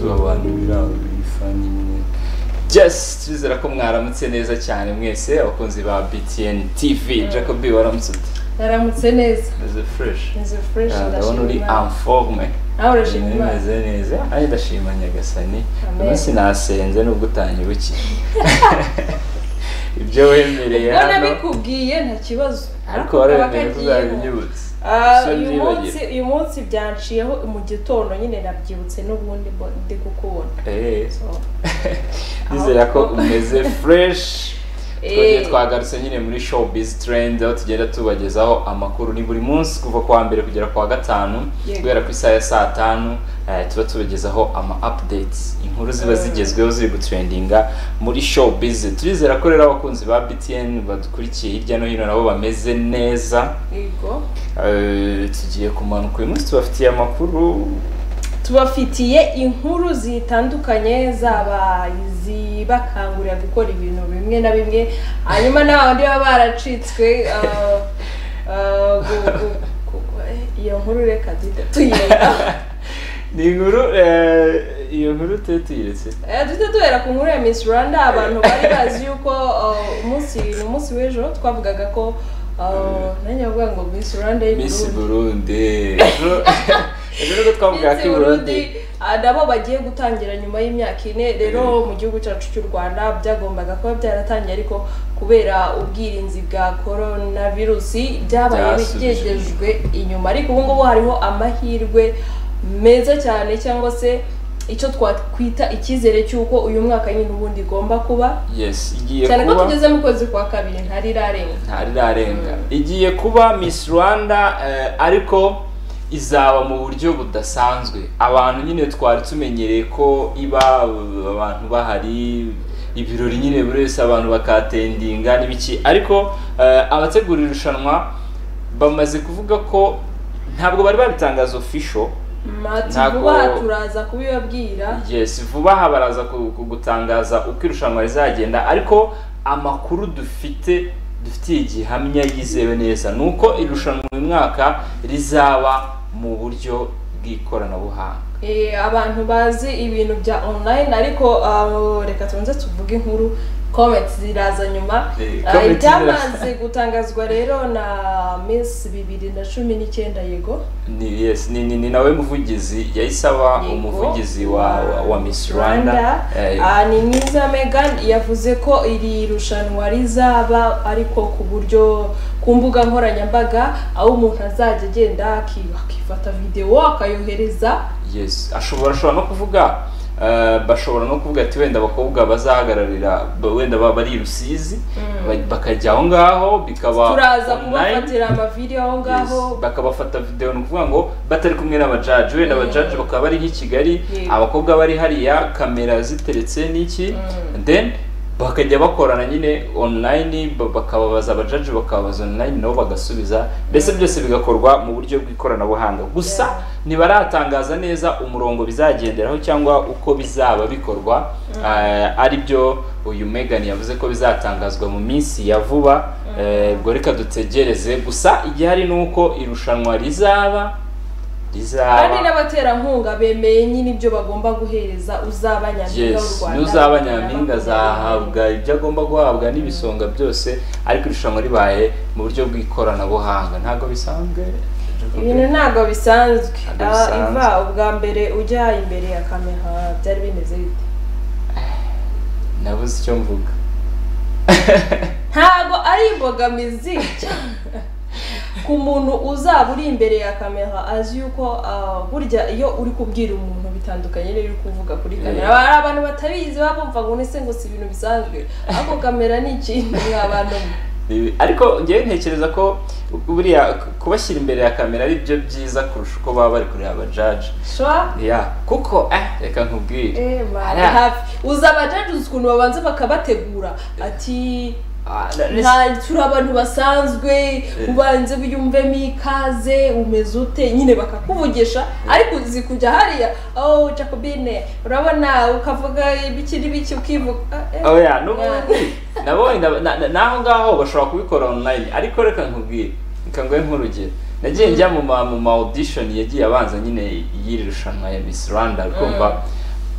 abantu biraho bifani nyine. Just twizera ko mwaramutse neza cyane mwese abakunzi ba BTN TV. Jacob waramutse ute? Naramutse neza. Is fresh? Is fresh ndabona uri informe. Aho urashima neza neza. Ari ndashima Nyagasani. Umunsi nasenze nubwo utanyibukiye. Ibyo wemereye hano. Bona bikubwiye nta kibazo. Ariko waremeye kuzabinyibutse. Uyu munsi byanciyeho mu gitondo nyine nabyibutse n'ubundi ndi kukubona. Nizera ko umeze fresh. Twagarutse nyine muri showbiz trend aho tugenda tubagezaho amakuru ni buri munsi kuva kwa mbere kugera kwa gatanu guhera ku isaha ya 5 tuba tubagezaho ama updates inkuru ziba zigezweho ziri gutrendinga muri showbiz. Turizera ko rero abakunzi ba BTN badukurikiye hirya no hino nabo bameze neza. Yego. Tugiye kumanuka uyu munsi tubafitiye amakuru, tubafitiye inkuru zitandukanye zaba zibakangurira gukora ibintu bimwe na bimwe, hanyuma n'abandi baba baracitswe iyo nkuru reka tuyireka. Ni inkuru iyo nkuru tuyiretse tuhera ku nkuru ya Miss Rwanda. Abantu bari bazi yuko umunsi w'ejo twavugaga ko nanjye bavuga ngo Miss Rwanda Miss Burundi rero twavuga ko Burundi nabo bagiye gutangira nyuma y'imyaka 4 rero mu gihugu cyacu cy'u Rwanda byagombaga kuba byaratangiye, ariko kubera ubwirinzi bwa coronavirus byabaye bigejejwe inyuma. Ariko ubu ngubu hariho amahirwe meza cyane, cyangwa se icyo twakwita icyizere cy'uko uyu mwaka nyine ubundi igomba kuba igiye cyane ko tugeze mu kwezi kwa kabiri ntarirarenga igiye kuba Miss Rwanda, ariko izaba mu buryo budasanzwe. Abantu nyine twari tumenyereye ko iba abantu bahari ibirori nyine buri wese abantu bakatendinga n'ibiki, ariko abategura irushanwa bamaze kuvuga ko ntabwo bari babitangaza official. Vuba turaza kubibabwira. Vuba baraza kugutangaza uko irushanwa rizagenda, ariko amakuru dufitiye igihamya yizewe neza nuko irushanwa uyu mwaka rizaba mu buryo bw'ikoranabuhanga. Abantu bazi ibintu bya online, ariko reka tubanze tuvuge inkuru. Comments ziraza nyuma. Ibyamaze gutangazwa rero na Miss 2019 yego. Ni nawe muvugizi yayisaba umuvugizi wa Miss Rwanda. Ni Mwiza Megan yavuze ko iri rushanwa rizaba ariko ku buryo ku mbuga nkoranyambaga, aho umuntu azajya agenda akifata video akayohereza. Ashobora no kuvuga bashobora no kuvuga ati wenda abakobwa bazahagararira wenda bari Rusizi bakajya aho ngaho bikaba turaza kubafatira ama video aho ngaho bakabafata video, no kuvuga ngo batari kumwe n'abajaji, wenda abajaji bakaba bari nk'i Kigali, abakobwa bari hariya kamera ziteretse n'iki, then bakajya bakorana nyine online, bakababaza abajaji bakababaza online nabo bagasubiza, mbese byose bigakorwa mu buryo bw'ikoranabuhanga. Gusa ntibaratangaza neza umurongo bizagenderaho cyangwa uko bizaba bikorwa. Ari byo uyu Megan yavuze ko bizatangazwa mu minsi ya vuba. Ubwo reka dutegereze. Gusa igihari nuko irushanwa rizaba kandi n'abaterankunga bemeye nyine ibyo bagomba guhereza uzaba Nyampinga w'u Rwanda. N'uzaba Nyampinga azahabwa ibyo agomba guhabwa n'ibisonga byose, ariko irushanwa ribaye mu buryo bw'ikoranabuhanga. Ntabwo bisanzwe ibintu, ntabwo bisanzwe. Iva ubwa mbere ujya imbere ya kamera byari bimeze bite? Nabuze icyo mvuga. Ntabwo ari imbogamizi ku muntu uzaba uri imbere ya kamera azi yuko burya iyo uri kubwira umuntu bitandukanye n'iri kuvuga kuri kamera. Hari abantu batabizi babumva ngo nese ngo si ibintu bisanzwe, ariko kamera ni ikintu abantu. Ariko ngiye ntekereza ko buriya kubashyira imbere ya kamera ari byo byiza kurusha uko baba bari kureba abajaji. Kuko reka nkubwire uza abajaji ukuntu babanza bakabategura ati turi abantu basanzwe, ubanze wiyumvemo ikaze umeze ute, nyine bakakuvugisha, ariko uzi kujya hariya Jacobine urabona ukavuga ibiki ukivuga nabonye naho ngaho bashobora kubikora online. Ariko reka nkubwire, ngoye nk'urugero nagiye njya mu ma audition yagiye abanza nyine yiri rushanwa ya Miss Rwanda, kumva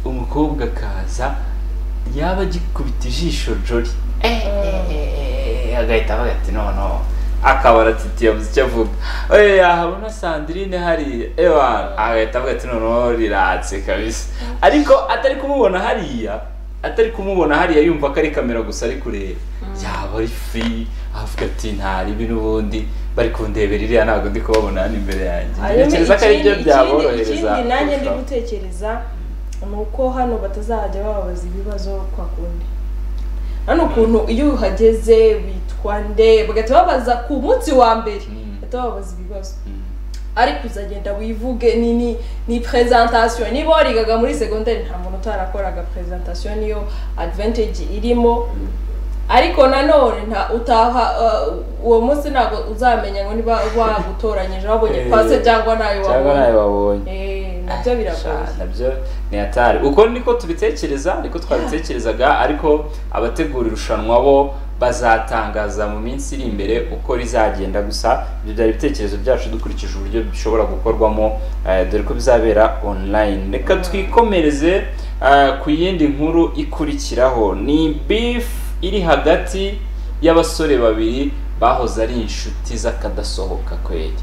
umukobwa akaza yaba agikubita ijisho Jolly agahita avuga ati no akaba aratitiye yabuze icyo avuga yahabona Sandrine hari agahita avuga ati no riratse kabisa, ariko atari kumubona hariya yumva ko ari kamera gusa ari kureba yaba ari free avuga ati ntari ibintu ubundi bari kundebera iriya ntabwo ndi kubabona hano imbere yanjye. Ntekereza ko ari byo byaborohereza. Ikindi nanjye ndi gutekereza ni uko hano batazajya bababaza ibibazo kwa kundi. Hano ukuntu iyo uhageze witwa nde bagahita babaza ku munsi wa mbere bahita babaza ibibazo, ariko uzagenda wivuge ni presentation. Niba warigaga muri secondaire nta muntu utarakoraga presentation, niyo advantage irimo, ariko nanone nta utaha uwo munsi ntabwo uzamenya ngo niba wagutoranyije wabonye pase cyangwa nayo wabonye. Nabyo biragoye, nabyo ni atari uko niko tubitekereza, niko twabitekerezaga, ariko abategura irushanwa bo bazatangaza mu minsi iri imbere uko rizagenda. Gusa ibyo byari ibitekerezo byacu dukurikije uburyo bishobora gukorwamo, dore ko bizabera online. Reka twikomereze ku yindi nkuru ikurikiraho. Ni beef iri hagati y'abasore babiri bahoze ari inshuti z'akadasohoka kweli.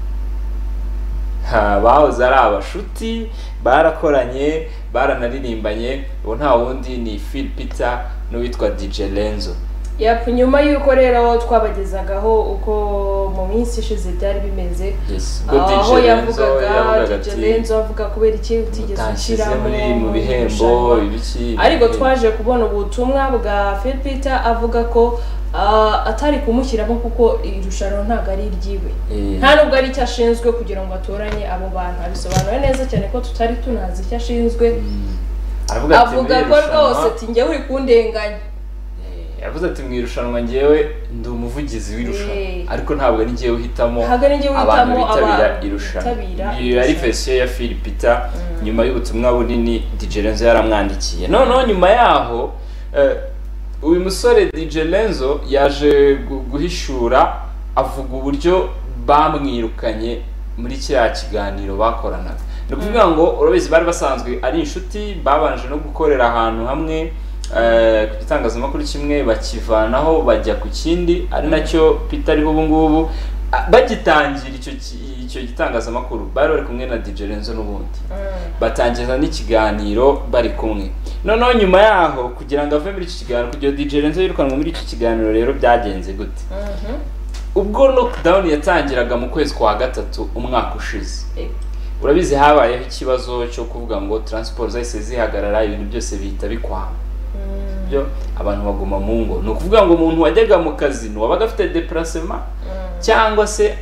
Bahoze ari abashuti, barakoranye, baranaririmbanye. Ubu nta wundi ni Phil Peter n'uwitwa DJ Lenzo. Nyuma y'uko rero twabagezagaho uko mu minsi ishize byari bimeze, aho yavugaga DJ Lenzo avuga kubera iki utigeze ushyiramo mu bihembo ibiki, ariko twaje kubona ubutumwa bwa Phil Peter avuga ko atari kumushyiramo kuko irushanwa ntabwo ari iryiwe, nta nubwo ari icyo ashinzwe kugira ngo atoranye abo bantu. Abisobanura neza cyane ko tutari tunazi icyo ashinzwe. Avuga ko rwose ati njyewe uri kundenganya. Yavuze ati mu irushanwa njyewe ndi umuvugizi w'irushanwa, ariko ntabwo ari njyewe uhitamo abantu bitabira irushanwa. Iyo yari version ya Phil Peter nyuma y'ubutumwa bunini DJ Lenzo yaramwandikiye. Noneho nyuma yaho uyu musore DJ Lenzo yaje guhishura avuga uburyo bamwirukanye muri kiriya kiganiro bakoranaga. Ni ukuvuga ngo urabizi bari basanzwe ari inshuti, babanje no gukorera ahantu hamwe ku gitangazamakuru kimwe, bakivanaho bajya ku kindi, ari nacyo Peter ariho ubu ngubu. Bagitangira icyo gitangazamakuru bari kumwe na DJ Lenzo n'ubundi batangiza n'ikiganiro bari kumwe. Noneho nyuma yaho kugira ngo ave muri iki kiganiro, kugira DJ Lenzo yirukanwe muri iki kiganiro, rero byagenze gute? Ubwo lockdown yatangiraga mu kwezi kwa gatatu umwaka ushize, urabizi habayeho ikibazo cyo kuvuga ngo transport zahise zihagarara, ibintu byose bihita bikwama, byo abantu baguma mu ngo. Ni ukuvuga ngo umuntu wajyaga mu kazi wabaga afite déplacement cyangwa se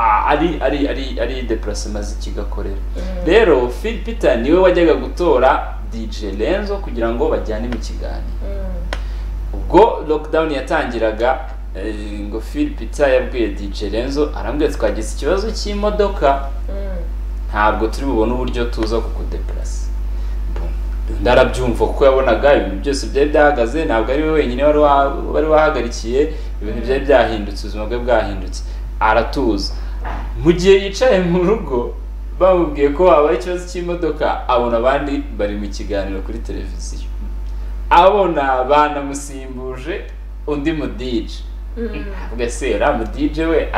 ari déplacement zikigakorera. Rero Phil Peter niwe wajyaga gutora DJ Lenzo kugira ngo bajyane mu kiganiro. Ubwo lockdown yatangiraga, ngo Phil Peter yabwiye DJ Lenzo, arambwiye twagize ikibazo cy'imodoka, ntabwo turi bubone uburyo tuza kukudeplace. Ndarabyumva kuko yabonaga ibintu byose byari byahagaze, ntabwo ari we wenyine wari wahagarikiye, ibintu byari byahindutse, ubuzima bwe bwahindutse. Aratuza. Mu gihe yicaye mu rugo bamubwiye ko habaye ikibazo cy'imodoka, abona abandi bari mu kiganiro kuri televiziyo, abona banamusimbuje undi mu DJ. Avuga se uriya mu DJ we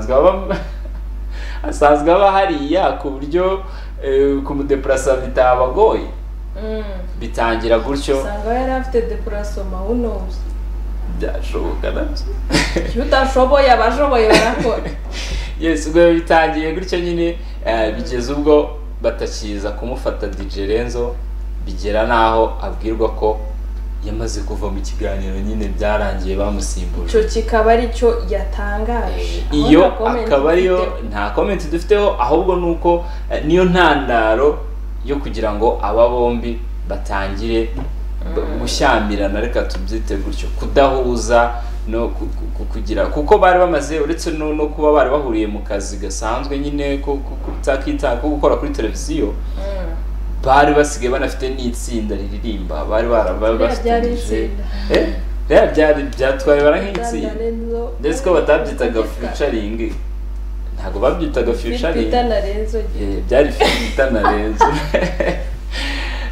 asanzwe aba hariya ku buryo kumudeplasa bitabagoye. Bitangira gutyo, usanga yari afite déplacement, who knows? Byashoboka nabyo. Iyo utashoboye abashoboye barakora. Yes, ubwo bitangiye gutyo nyine, bigeze ubwo batakiza kumufata DJ Lenzo, bigera naho abwirwa ko yamaze kuva mu kiganiro, nyine byarangiye bamusimbuje. Cyo kikaba ari cyo yatangaje. Iyo akaba ariyo nta comment dufiteho, ahubwo nuko niyo ntandaro yo kugira ngo aba bombi batangire gushyamirana, reka tubyite gutyo, kudahuza no kugira, kuko bari bamaze uretse no kuba bari bahuriye mu kazi gasanzwe nyine ko gukora kuri televiziyo, bari basigaye banafite n'itsinda riririmba, bari barabafatanyije. Byatwaye bara nk'itsinda, ndetse ko batabyitaga featuring, ntabwo babyitaga featuring, byari Peter na Lenzo.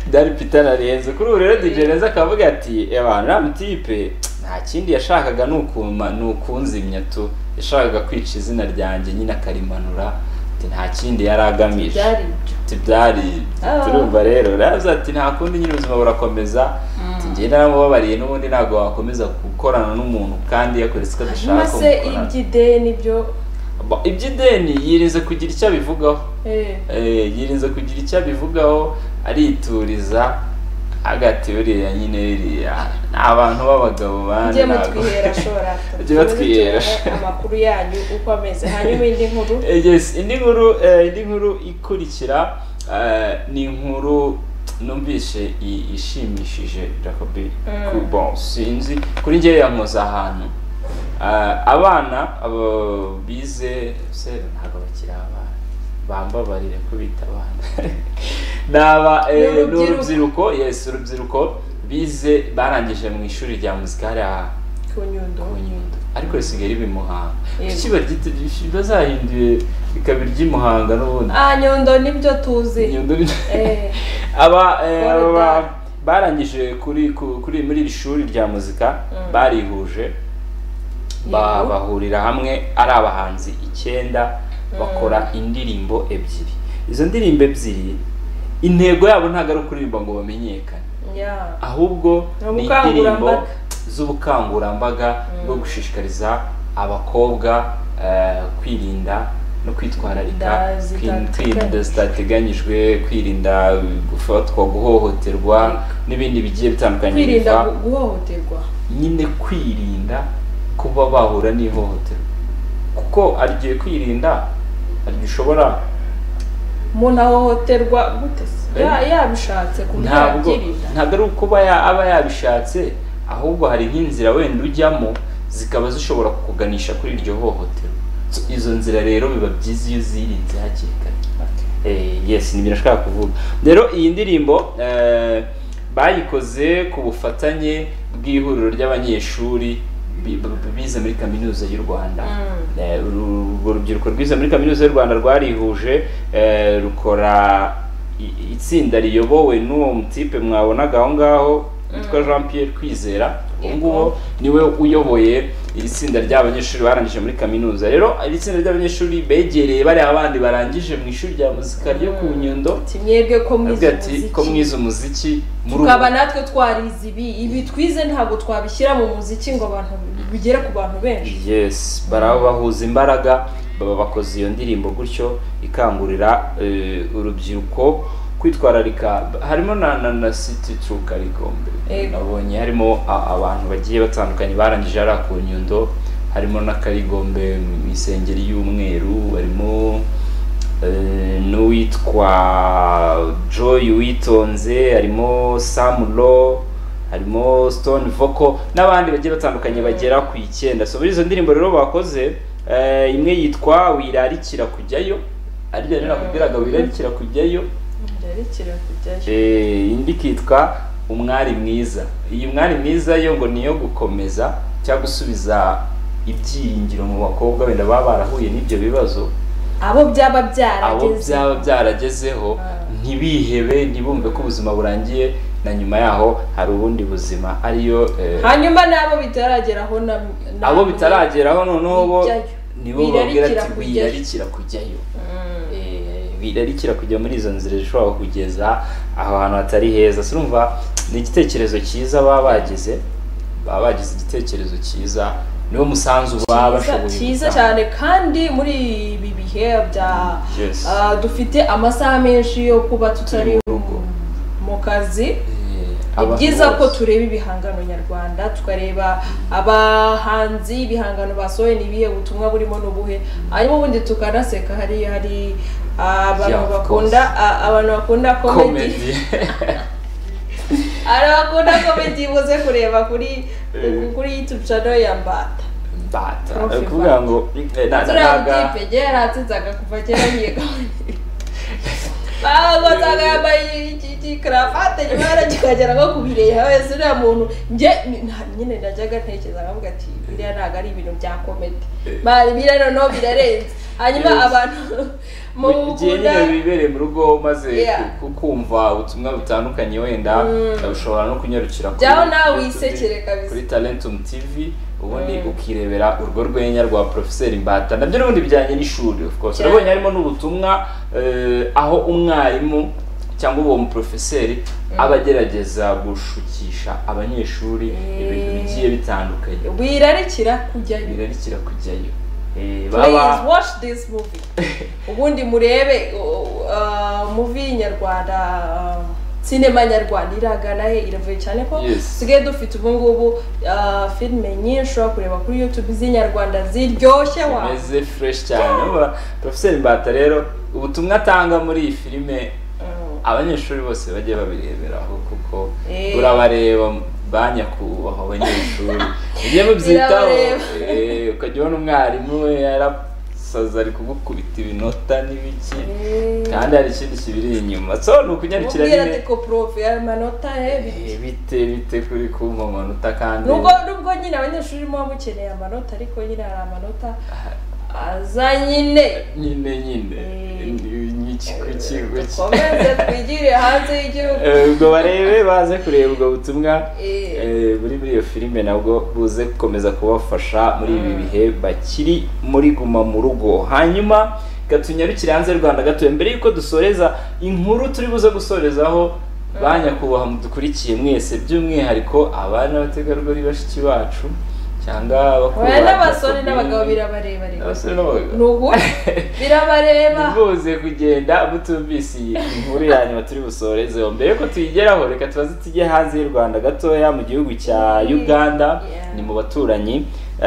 Dari Peter narenze kuri ubu rero DJ Neza akavuga ati abantu ramutipe nta kindi yashakaga nukunzimya tu yashakaga kwica izina ryanjye nyine akarimanura nta kindi yari agamije byari turumva rero raza ati nta kundi nyine ubuzima burakomeza ngiye naramubabariye n'ubundi ntabwo wakomeza gukorana n'umuntu kandi yakoretse ko adashaka ko mase iby'ideni byo iby'ideni yirinze kugira icyo abivugaho yirinze kugira icyo abivugaho arituriza hagati buriya nyine biriya ni abantu b'abagabo bandi ntabwo ujye batwihera amakuru yanyu uko ameze hanyuma indi nkuru indi nkuru ikurikira ni inkuru numvise ishimishije Jacobi bon sinzi kuri njye yankoza ahantu abana bize se ntabwo bakiri abana bambabarire kubita abana n'urubyiruko urubyiruko bize barangije mu ishuri rya muzika hariya ku Nyundo ariko risigaye riba i Muhanga kuki bazahinduye bikaba iry'imuhanga n'ubundi Nyundo nibyo tuzi barangije muri iri shuri rya muzika barihuje bahurira hamwe ari abahanzi 9 bakora indirimbo ebyiri. Izo ndirimbo ebyiri intego yabo ntago ari kuririmba ngo bamenyekane, ahubwo ni indirimbo z'ubukangurambaga bwo gushishikariza abakobwa kwirinda no kwitwararika, kwirinda zitateganyijwe, kwirinda gufatwa, guhohoterwa n'ibindi bigiye bitandukanye. Kwirinda guhohoterwa, nyine kwirinda kuba bahura n'ihohoterwa, kuko arigiye kwirinda arigiye ushobora umuntu ahohoterwa gute yabishatse kubyirinda. Ntabwo ari ukuba aba yabishatse, ahubwo hari nk'inzira wenda ujyamo zikaba zishobora kukuganisha kuri iryo hohoterwa. Izo nzira rero biba byiza iyo zirinze hakiri kare. Yes, ni birashaka kuvuga. Rero iyi ndirimbo bayikoze ku bufatanye bw'ihuriro ry'abanyeshuri bize muri kaminuza y'u Rwanda. Urwo rubyiruko rwize muri kaminuza y'u Rwanda rwarihuje rukora itsinda riyobowe n'uwo mutipe mwabonaga aho ngaho witwa Jean Pierre Kwizera. Ubwo niwe uyoboye iri tsinda ry'abanyeshuri barangije muri kaminuza. Rero iri tsinda ry'abanyeshuri begereye bari abandi barangije mu ishuri rya muzika ryo ku Nyundo, timwebwe ko mwize umuziki tukaba natwe twarize ibi twize ntabwo twabishyira mu muziki ngo abantu bigere ku bantu benshi. Yes, barabahuza imbaraga baba bakoze iyo ndirimbo gutyo ikangurira urubyiruko kwitwararika. Harimo na City True Karigombe, nabonye harimo abantu bagiye batandukanye barangije ari ku Nyundo, harimo na Karigombe mu isengeri y'umweru, harimo n'uwitwa Joy Witonze, harimo Samulo, harimo Stone Vocal n'abandi bagiye batandukanye bagera ku 9. So muri izo ndirimbo rero bakoze imwe yitwa Wirarikira kujyayo, ari rero nakubwiraga wirarikira kujyayo, indi kitwa Umwari mwiza. Iyi Umwari mwiza yo ngo niyo gukomeza cyangwa gusubiza ibyiringiro mu bakobwa wenda baba barahuye n'ibyo bibazo, abo byaba byaragezeho ntibihebe, ntibumve ko ubuzima burangiye na nyuma yaho hari ubundi buzima, ariyo hanyuma nabo bitarageraho abo bitarageraho noneho bo nibo babwira ati wirarikira kujyayo. Birarikira kujya muri izo nzira zishobora kugeza aho hantu hatari heza. Surumva ni igitekerezo cyiza baba bagize igitekerezo cyiza, niwo musanzu baba bashoboye cyiza cyane. Kandi muri ibi bihe bya dufite amasaha menshi yo kuba tutari mu kazi, byiza ko tureba ibihangano nyarwanda, tukareba abahanzi ibihangano basohoye n'ibihe ubutumwa burimo n'ubuhe, hanyuma ubundi tukanaseka. hari abantu bakunda comedy bakunda comedy muze kureba kuri YouTube channel ya Mbata kuvuga ngo naga yaratsinzaga kuva kera yiga bagozaga yabaye karavate nyuma yaragikagera nko kubireba wese uriya muntu njye nyine najyaga ntekereza nkavuga ati biriya ntabwo ari ibintu bya komedi bari biriya noneho birarenze hanyuma abantu mu gihe nyine bibereye mu rugo umaze kumva ubutumwa butandukanye wenda ushobora no kunyarukira kuri Talentum TV ubundi ukirebera urwo rwenya rwa Professeur Mbata nabyo n'ubundi bijyanye n'ishuri of course urabonye harimo n'ubutumwa aho umwarimu cyangwa uwo muprofeseri abagerageza gushukisha abanyeshuri ibintu bigiye bitandukanye birarikira kujyayo please watch this movie ubundi murebe movie nyarwanda cinema nyarwanda iragana he iravuye cyane ko sigaye dufite ubu ngubu filime nyinshi ushobora kureba kuri YouTube z'inyarwanda ziryoshye meze fresh cyane Professeur Mbata rero ubutumwa atanga muri iyi filime abanyeshuri bose bagiye babireberaho kuko urabareba banyakubahwa abanyeshuri ugiye mubyitaho ukajya ubona umwarimu we yarasaza ari kugukubita ibinota n'ibiki kandi hari ikindi kibiri inyuma so ni ukunyarukira nyine ubwira ko prof y'amanota bite kuri kumva amanota kandi nubwo nyine abanyeshuri muba mukeneye amanota ariko nyine hari amanota aza nyine komeze twigire hanze y'igihugu ubwo barebe baze kureba ubwo butumwa muri iyo filime nabwo buze gukomeza kubafasha muri ibi bihe bakiri muri guma mu rugo hanyuma gatunyarukire hanze y'u Rwanda gatoye mbere yuko dusoreza inkuru turi buze gusorezaho banyakubahwa mudukurikiye mwese by'umwihariko abana n'abategarugori bashiki bacu cyangwa abakuru n'abasore n'abagabo birabareba birabareba bivuze kugenda mutumvise inkuru yanyuma turi busorezeho mbere yuko tuyigeraho reka tubaze tujye hanze y'u Rwanda gatoya mu gihugu cya Uganda ni mu baturanyi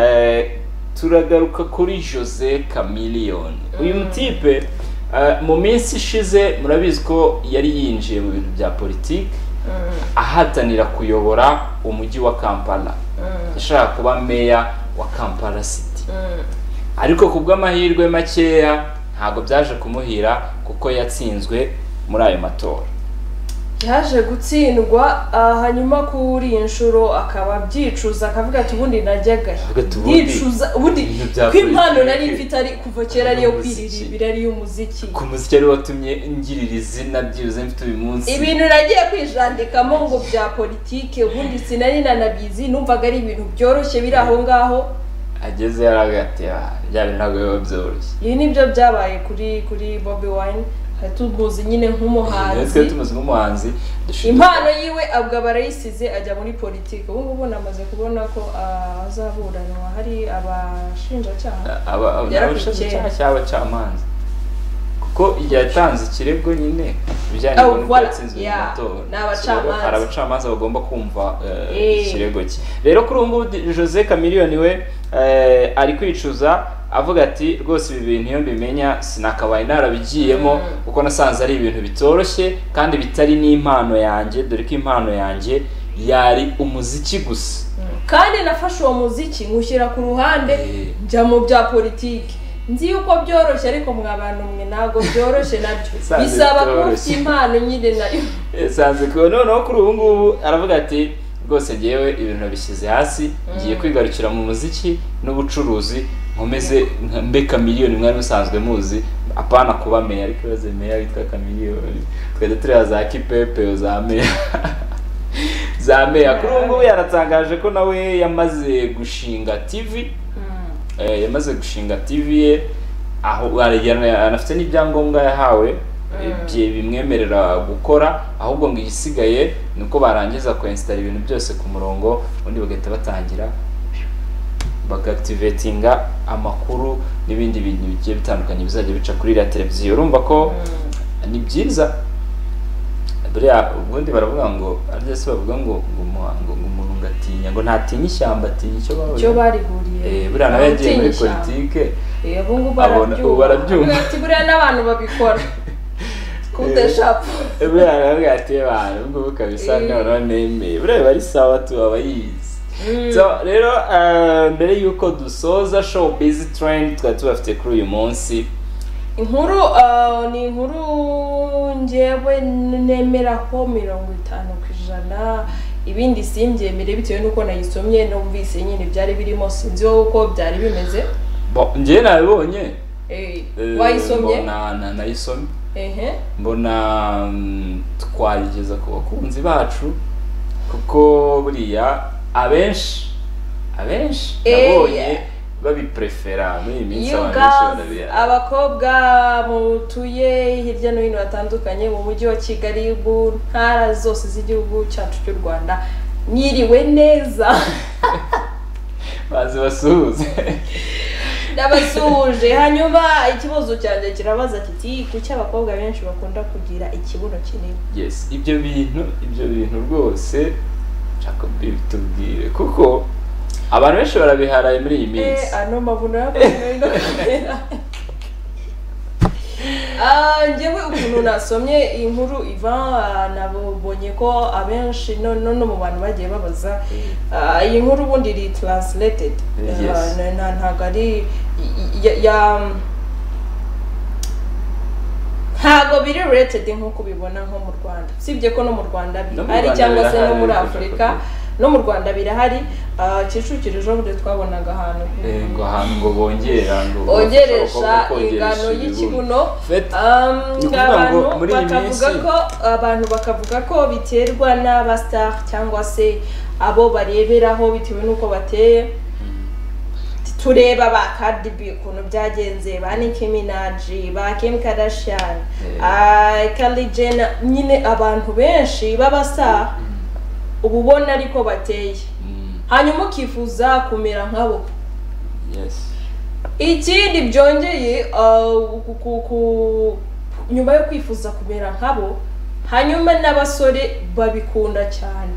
turagaruka kuri Jose Chameleone uyu mutipe mu minsi ishize murabizi ko yari yinjiye mu bintu bya politiki ahatanira kuyobora umujyi wa Kampala yashaka kuba meya wa Kampala City ariko kubw'amahirwe makeya ntabwo byaje kumuhira kuko yatsinzwe muri ayo matora yaje gutsindwa hanyuma kuri inshuro akaba byicuza akavuga ati ubundi najyaga byicuza ubundi kw'impano nari mfite ari kuva kera ariyo kwiririmbira ari umuziki ku muziki ari watumye ngirira izina byibuze mfite uyu munsi ibintu nagiye kwijandikamo ngo bya politike ubundi sinari nanabizi numvaga ari ibintu byoroshye biri aho ngaho ageze yaragati bya bintu ntabwo biba byoroshye ibi nibyo byabaye kuri Bobi Wine tubuzi nyine nk'umuhanzi impano yiwe abwa barayisize ajya muri politiki ubu ngubu namaze kubona ko azaburanwa hari abashinjacyaha cy'abacamanza kuko yatanze ikirego nyine bijyanye n'uko yatsinzwe mu matora hari abacamanza bagomba kumva ikirego cye rero kuri ubu ngubu Jose Chameleone we ari kwicuza avuga ati rwose ibi bintu iyo mbimenya sinakabaye narabigiyemo kuko nasanze ari ibintu bitoroshye kandi bitari n'impano yanjye dore ko impano yanjye yari umuziki gusa kandi nafashe uwo muziki nkushyira ku ruhande njya mu bya politiki nzi yuko byoroshye ariko mwa bantu mwe ntabwo byoroshye nabyo bisaba ko ufite impano nyine nayo sanze ko noneho kuri ubu ngubu aravuga ati rwose ngewe ibintu bishyize hasi ngiye kwigarukira mu muziki n'ubucuruzi nkomeze mbe Chameleone mwari musanzwe muzi apana kuba meya ariko baze meya witwa Chameleone twede turi za kipepe za meya kuri ubu ngubu yaratangaje ko nawe yamaze gushinga TV ye aho anafite n'ibyangombwa yahawe bimwemerera gukora ahubwo ngo igisigaye nuko barangiza kwinstall ibintu byose ku murongo ubundi bagahita batangira bagactivatinga amakuru n'ibindi bintu bigiye bitandukanye bizajya bica kuri iriya televiziyo urumva ko ni byiza buriya ubundi baravuga ngo ariko bavuga ngo umuntu ngatinya ngo ntatinya ishyamba atinya icyo barihuriye buriya nawe yagiye muri politike barabyumva ati buriya n'abantu babikora kudeshapo buriya nawe ati abantu ngubu kabisa none buriya bari sawa tu abayizi so rero mbere yuko dusoza showbiz trend twari tubafite kuri uyu munsi inkuru ni inkuru njyewe nemeraho 50%, ibindi simbyemere bitewe nuko nayisomye numvise nyine byari birimo, sinzi wowe uko byari bimeze. Njye nabibonye. Wayisomye? Nayisomye. Mbona twayigeza ku bakunzi bacu kuko buriya abenshi nabonye babiprefera muri minsi abantu. Abakobwa mutuye hirya no hino batandukanye mu mujyi wa Kigali, mu ntara zose z'igihugu cyacu cy'u Rwanda, mwiriwe neza. bazi basuhuze. Ndabasuje. Hanyuma ikibazo cyanjye kirabaza kiti kuki abakobwa benshi bakunda kugira ikibuno kinini? Yes, ibyo bintu rwose nshaka bitubwire kuko abantu benshi barabiharaye muri iyi minsi. Ano mavuno njyewe ukuntu nasomye inkuru nabonye ko abenshi no mu bantu bagiye babaza iyi nkuru ubundi iri translated, ntabwo ari ntabwo biri rated nk'uko ubibona nko mu Rwanda, sibye ko no mu Rwanda bihari cyangwa se no muri Afurika, no mu Rwanda birahari. Kicukiro ejo bundi twabonaga ahantu ngo bongeresha ingano y'ikibuno. Abantu bakavuga ko biterwa n'abastar cyangwa se abo bareberaho bitewe n'uko bateye. Tureba ba Cardi B ukuntu byagenze, ba Nicki Minaj, ba Kim Kardashian, Kylie Jenner, nyine abantu benshi b'abastar ububona ariko bateye, hanyuma ukifuza kumera nkabo. Ikindi byongeye nyuma yo kwifuza kumera nkabo, hanyuma n'abasore babikunda cyane.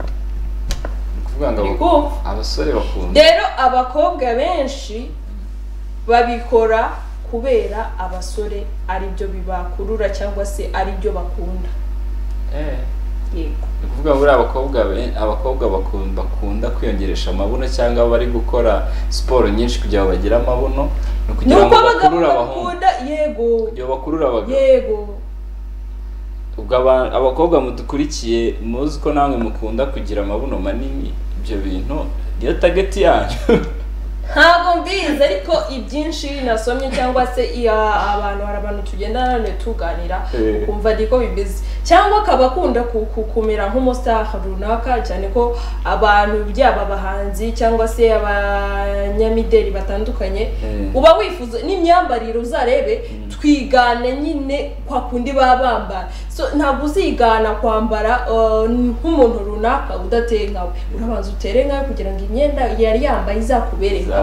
Abasore bakunda. Rero abakobwa benshi babikora kubera abasore ari byo bibakurura cyangwa se ari byo bakunda. Kuvuga muri abakobwa bakunda kwiyongeresha amabuno cyangwa bari gukora siporo nyinshi kugira ngo bagire amabuno, kugira ngo bakurure abahungu. Yego. Ubwo abakobwa mudukurikiye muzi ko namwe mukunda kugira amabuno manini, ibyo bintu niyo target yanyu. Ntabwo mbizi ariko ibyinshi nasomye cyangwa se hari abantu tugendana tuganira ukumva ndiko bimeze, cyangwa akaba akunda kumera nk'umustar runaka, cyane ko abantu byaba abahanzi cyangwa se abanyamideli batandukanye uba wifuza n'imyambarire uzarebe twigane nyine kwa kundi babambara. So ntabwo uzigana kwambara nk'umuntu runaka udateye nkawe, urabanza utere nkawe kugira ngo imyenda yari yambaye izakubere nkawe.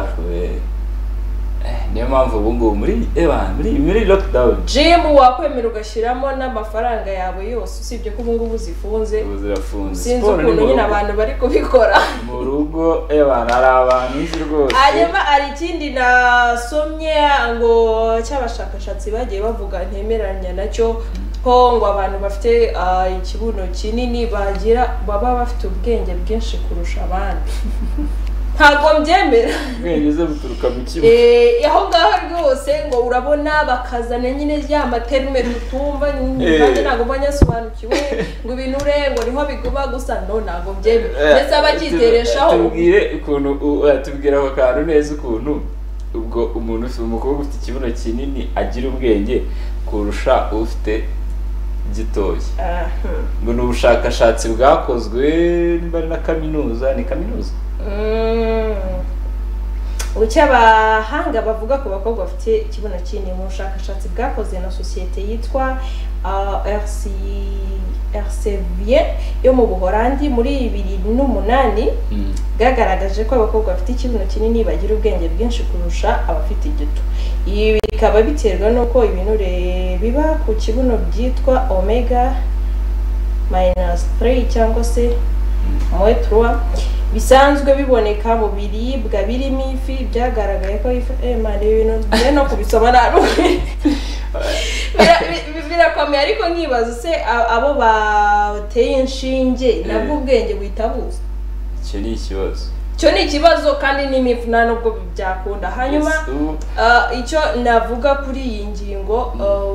Niyo mpamvu ubu ngubu muri lockdown gym wakwemera ugashyiramo n'amafaranga yawe yose, usibye ko ubu ngubu zifunze. Sinzi ukuntu nyine abantu bari kubikora mu rugo. Hari abantu nzi rwose. Hanyuma hari ikindi nasomye ngo cy'abashakashatsi bagiye bavuga ntemeranya nacyo, ko ngo abantu bafite ikibuno kinini baba bafite ubwenge bwinshi kurusha abandi. Ntabwo mbyemera. Ubwenge buturuka mu kibuno. Aho ngaho rwose ngo urabona bakazana nyine ya materime tutumva, nanjye ntabwo banyasobanukiwe ngo ibintu ngo niho biguma gusa, ntabwo mbyemera. Ndetse abakitereshaho tubwira ako kantu neza ukuntu ubwo umukobwa ufite ikibuno kinini agira ubwenge kurusha ufite gitoya. Ngo ni ubushakashatsi bwakozwe na kaminuza. Ni kaminuza ucyo abahanga bavuga ku bakobwa bafite ikibuno kinini mu bushakashatsi bwakozwe na sosiyete yitwa Elsevier yo mu Buholandi muri 2008 bwagaragaje ko abakobwa bafite ikibuno kinini bagira ubwenge bwinshi kurusha abafite igito. Ibi bikaba biterwa n'uko ibinure biba ku kibuno byitwa omega -3 cyangwa se -3 bisanzwe biboneka mu biribwa birimo ifi. Byagaragaye ko ibintu no kubisoma birakomeye, ariko nkibaza se abo bateye inshinge nabwo ubwenge buhita buza. Icyo ni ikibazo kandi n'imifu nta nubwo byakunda. Hanyuma icyo navuga kuri iyi ngingo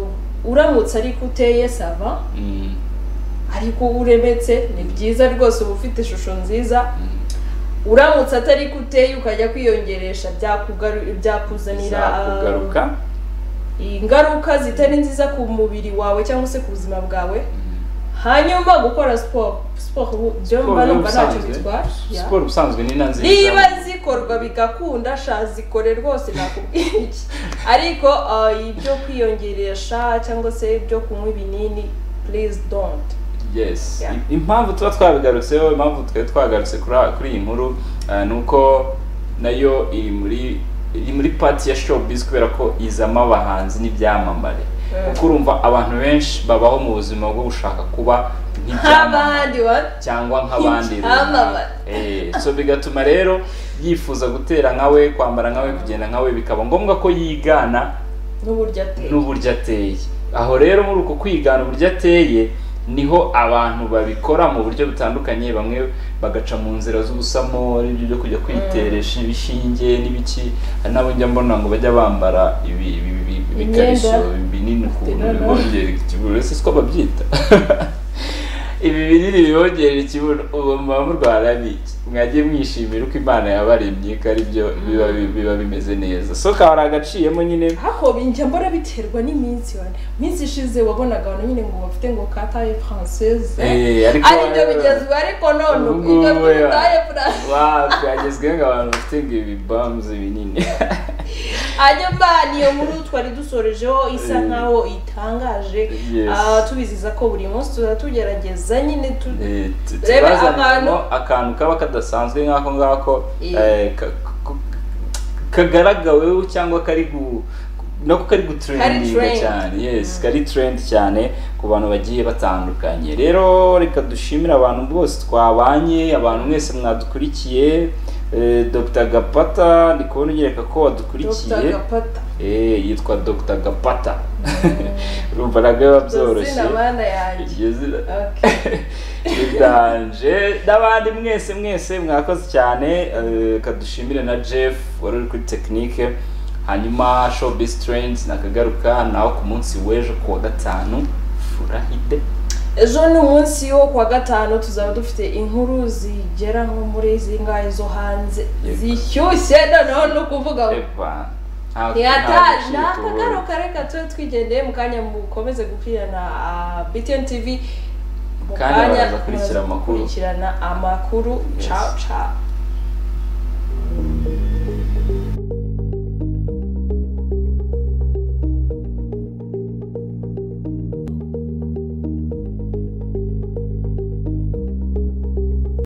uramutse ariko uteye sava ariko uremetse ni byiza rwose uba ufite ishusho nziza uramutse atari kuteye ukajya kwiyongeresha byakuzanira ingaruka zitari nziza ku mubiri wawe cyangwa se ku buzima bwawe hanyuma gukora siporo byomba numva ntacyo bitwara siporo ubusanzwe ni nziza niba zikorwa bigakunda zikore rwose nakubwira iki ariko ibyo kwiyongeresha cyangwa se ibyo kunywa ibinini please don't. Yes, impamvu tuba twabigarutseho, impamvu twagarutse kuri iyi nkuru nuko nayo iri muri party ya showbiz kubera ko izamo abahanzi n'ibyamamare. Kuko urumva abantu benshi babaho mu buzima bwo gushaka kuba nk'abandi cyangwa nk'abandi so bigatuma rero yifuza gutera nkawe, kwambara nkawe, kugenda nkawe, bikaba ngombwa ko yigana n'uburyo ateye. Aho rero muri uko kwigana uburyo ateye niho abantu babikora mu buryo butandukanye, bamwe bagaca mu nzira z'ubusamo n'ibyo byo kujya kwiteresha ibishinge n'ibiki, nabo njya mbona ngo bajya bambara ibikariso binini ku bibongera ikibuno, ese siko babyita ibi binini bibongera ikibuno. ubu mu Rwanda n'iki mwagiye mwishimira uko Imana yabaremye ko ari byo biba bimeze neza. So kaba agaciyemo nyine hako binjya mbora biterwa n'iminsi minsi ishize wabonaga abantu nyine ngo bafite ngo kataye française ari byo bigezwe, ariko none ibyo kataye française byagezweho ngo abantu bafite ngo ibi bums binini. hanyuma niyo nkuru twari dusorejeho isa nkaho itangaje, tubiziza ko buri munsi tugerageza nyine turebe akantu kaba kadasanzwe nk'ako ngako kagaragaweho cyangwa kari gutrendinga cyane. Yes, kari trend cyane ku bantu bagiye batandukanye. Rero reka dushimira abantu bose twabanye, abantu mwese mwadukurikiye. Dr. Gapata ndi kubona ugereka ko wadukurikiye. Yitwa Dr. Gapata. Urumva nabwo byoroshye. Bidanje n'abandi mwese mwakoze cyane. Kadushimire na Jeff wari uri kuri technique. Hanyuma Showbiz Trends nakagaruka naho ku munsi w'ejo kuwa gatanu. Furahide. Ejo ni umunsi wo kuwa gatanu tuzaba dufite inkuru zigera nko muri zingahe zo hanze zishyushye, noneho no kuvuga nakagaruka reka tube twigendeye mu kanya mukomeze gukurikirana BTN TV, mu kanya bazakurikirana amakuru. Ciao ciao.